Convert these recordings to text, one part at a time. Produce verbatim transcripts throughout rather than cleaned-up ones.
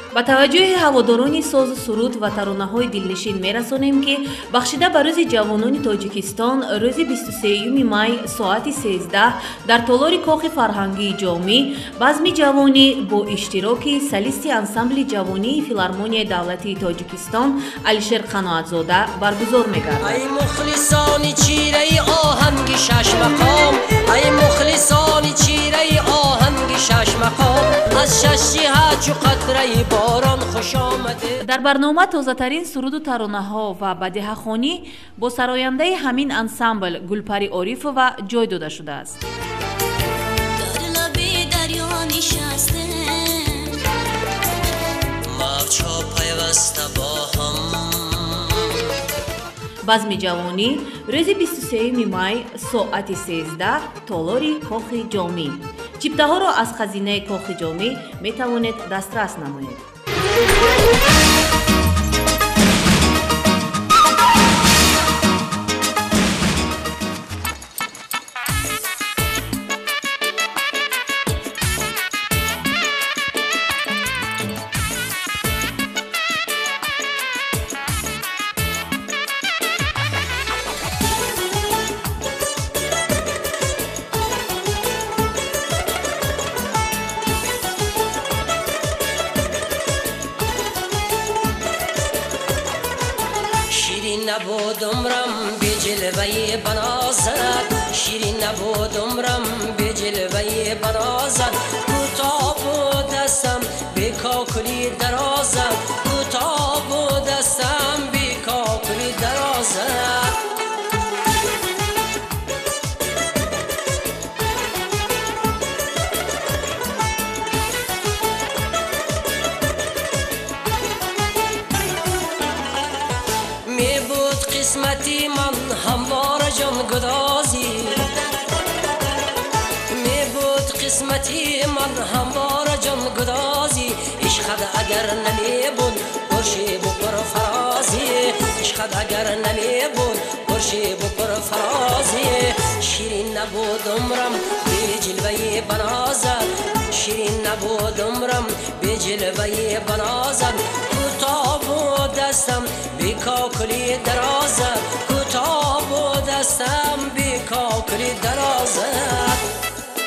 با توجه هواداران ساز سرود و ترانه‌های دلنشین می‌رسانیم که بخشیده به روز جوانان تاجیکستان روز بیست و سوم می ساعت سیزده در تالار کاخ فرهنگی جامی بزم جوانی با اشتراک سلیست انسامبل جوانی فیلارمونیای دولتی تاجیکستان علیشیر قناعتزاده برگزار می‌گردد. ای مخلصان چیره آهنگ شش مقام، ای مخلصان چیره آهنگ شش مقام، از شش جهت چو قطره باران خوش آمده. در برنامه تازه‌ترین سرود و ترانه‌ها و بدیهه‌خوانی با سراینده همین انسامبل گلپری عارف و جای داده شده است. در لب دریا نشسته موج‌ها پیوسته با هم. بزم جوانی روز بیست و سوم می ساعت سیزده تالار کاخ جامی. چیپته‌ها را از خزینه کاخ جامی می توانید دسترس نمایید. شیرین نبود عمرم به جلوه بنازت، شیرین نبود عمرم به جلوه بنازت، کوتاه بود دستم به کاکلی درازت، کوتاه بود دستم به کاکلی درازت. می بود قسمتی من هموار جان گدازی، می بود قسمتی من هموار جان گدازی، عشقت اگر نمی بود پرشی بپر فرازی، عشقت اگر نمی بود پرشی بپر فرازی. شیرین نبود عمرم به جلوه بنازت، شیرین نبود عمرم به جلوه بنازت، کوتاه بود دستم بی کاکلی درازت، کوتاه بود دستم بی کاکلی درازت.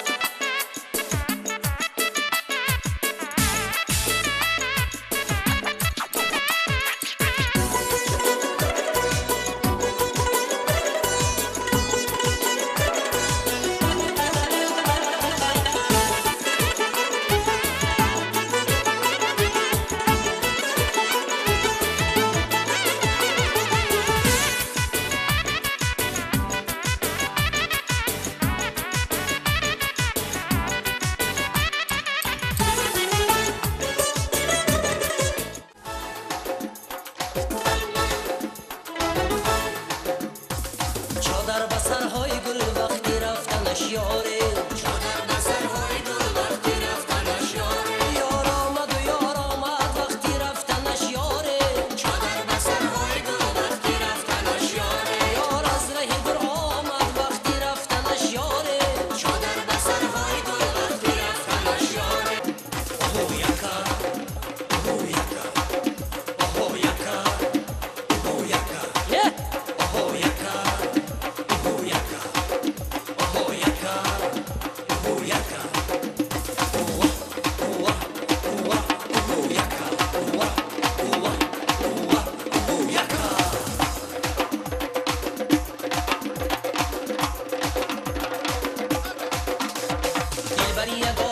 چادر بسرهای گل وقتی رفتنش یاره، چادر بسرهای گل وقتی رفتنش یاره، یار آمد و یار آمد وقتی رفتنش یاره، چادر بسرهای گل وقتی رفتنش یاره، یار از ره دور آمد وقتی رفتنش یاره، چادر بسرهای گل وقتی رفتنش یاره. اوه یکا اوه یکا اوه یکا اوه یکا اوه یکا دلبری